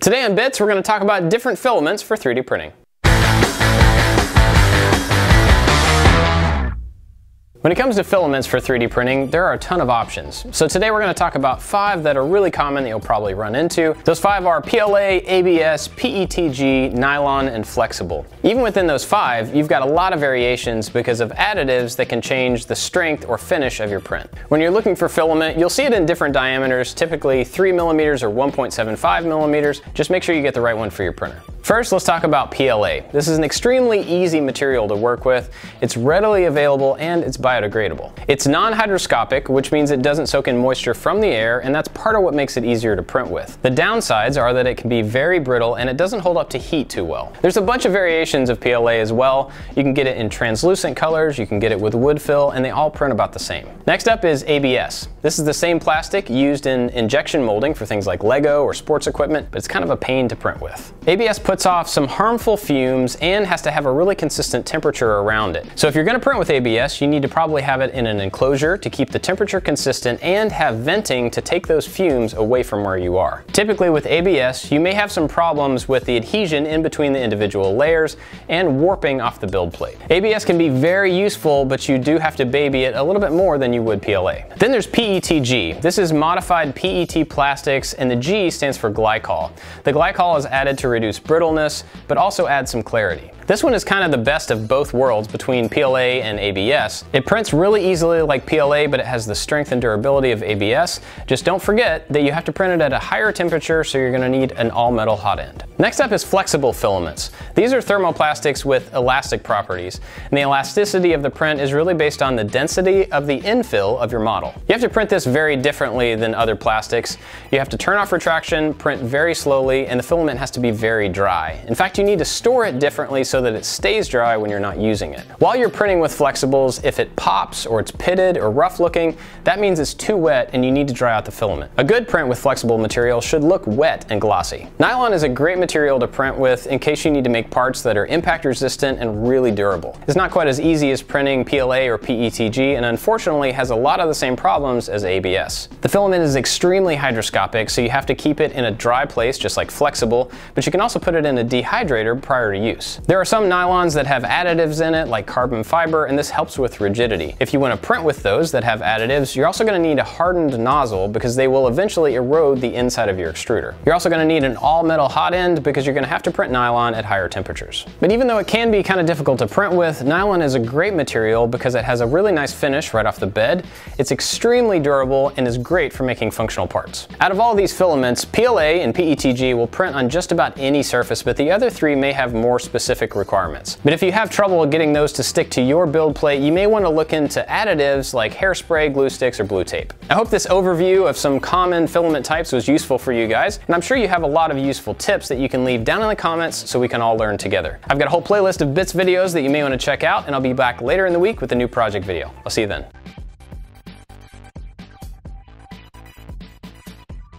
Today on Bits, we're going to talk about different filaments for 3D printing. When it comes to filaments for 3D printing, there are a ton of options. So today we're going to talk about 5 that are really common that you'll probably run into. Those 5 are PLA, ABS, PETG, nylon, and flexible. Even within those 5, you've got a lot of variations because of additives that can change the strength or finish of your print. When you're looking for filament, you'll see it in different diameters, typically 3mm or 1.75mm. Just make sure you get the right one for your printer. First, let's talk about PLA. This is an extremely easy material to work with. It's readily available and it's biodegradable. It's non-hydroscopic, which means it doesn't soak in moisture from the air, and that's part of what makes it easier to print with. The downsides are that it can be very brittle and it doesn't hold up to heat too well. There's a bunch of variations of PLA as well. You can get it in translucent colors, you can get it with wood fill, and they all print about the same. Next up is ABS. This is the same plastic used in injection molding for things like Lego or sports equipment, but it's kind of a pain to print with. ABS puts off some harmful fumes and has to have a really consistent temperature around it. So if you're going to print with ABS, you need to probably have it in an enclosure to keep the temperature consistent and have venting to take those fumes away from where you are. Typically with ABS, you may have some problems with the adhesion in between the individual layers and warping off the build plate. ABS can be very useful, but you do have to baby it a little bit more than you would PLA. Then there's PETG. This is modified PET plastics, and the G stands for glycol. The glycol is added to reduce brittleness, but also add some clarity. This one is kind of the best of both worlds between PLA and ABS. It prints really easily like PLA, but it has the strength and durability of ABS. Just don't forget that you have to print it at a higher temperature, so you're going to need an all-metal hot end. Next up is flexible filaments. These are thermoplastics with elastic properties, and the elasticity of the print is really based on the density of the infill of your model. You have to print this very differently than other plastics. You have to turn off retraction, print very slowly, and the filament has to be very dry. In fact, you need to store it differently so that it stays dry when you're not using it. While you're printing with flexibles, if it pops or it's pitted or rough looking, that means it's too wet and you need to dry out the filament. A good print with flexible material should look wet and glossy. Nylon is a great material to print with in case you need to make parts that are impact resistant and really durable. It's not quite as easy as printing PLA or PETG, and unfortunately has a lot of the same problems as ABS. The filament is extremely hydroscopic, so you have to keep it in a dry place just like flexible, but you can also put it in a dehydrator prior to use. There are some nylons that have additives in it like carbon fiber, and this helps with rigidity. If you want to print with those that have additives, you're also going to need a hardened nozzle because they will eventually erode the inside of your extruder. You're also going to need an all-metal hot end because you're going to have to print nylon at higher temperatures. But even though it can be kind of difficult to print with, nylon is a great material because it has a really nice finish right off the bed. It's extremely durable and is great for making functional parts. Out of all these filaments, PLA and PETG will print on just about any surface, but the other 3 may have more specific requirements. But if you have trouble getting those to stick to your build plate, you may want to look into additives like hairspray, glue sticks, or blue tape. I hope this overview of some common filament types was useful for you guys, and I'm sure you have a lot of useful tips that you can leave down in the comments so we can all learn together. I've got a whole playlist of Bits videos that you may want to check out, and I'll be back later in the week with a new project video. I'll see you then.